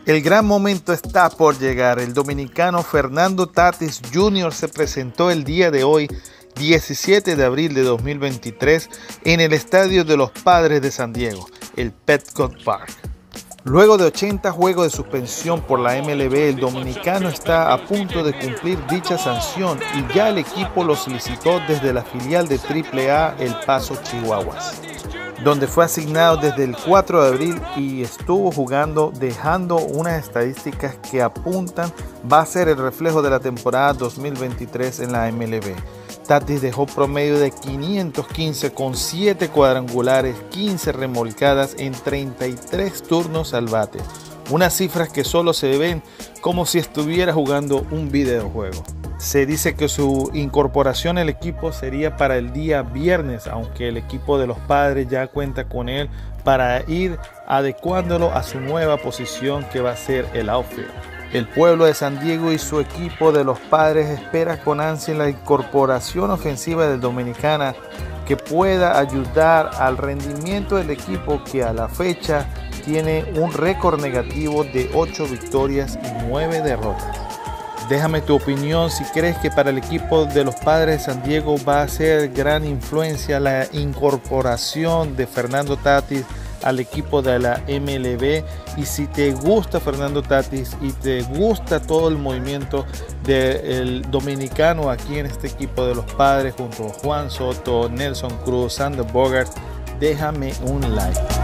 El gran momento está por llegar. El dominicano Fernando Tatis Jr. se presentó el día de hoy, 17 de abril de 2023, en el estadio de los Padres de San Diego, el Petco Park. Luego de 80 juegos de suspensión por la MLB, el dominicano está a punto de cumplir dicha sanción y ya el equipo lo solicitó desde la filial de AAA El Paso, Chihuahuas, donde fue asignado desde el 4 de abril y estuvo jugando, dejando unas estadísticas que apuntan va a ser el reflejo de la temporada 2023 en la MLB. Tatis dejó promedio de 515 con 7 cuadrangulares, 15 remolcadas en 33 turnos al bate. Unas cifras que solo se ven como si estuviera jugando un videojuego. Se dice que su incorporación al equipo sería para el día viernes, aunque el equipo de los Padres ya cuenta con él para ir adecuándolo a su nueva posición que va a ser el outfield. El pueblo de San Diego y su equipo de los Padres espera con ansia la incorporación ofensiva del dominicano que pueda ayudar al rendimiento del equipo, que a la fecha tiene un récord negativo de 8 victorias y 9 derrotas. Déjame tu opinión si crees que para el equipo de los Padres de San Diego va a ser gran influencia la incorporación de Fernando Tatis al equipo de la MLB, y si te gusta Fernando Tatis y te gusta todo el movimiento del dominicano aquí en este equipo de los Padres junto a Juan Soto, Nelson Cruz, Xander Bogaerts, déjame un like.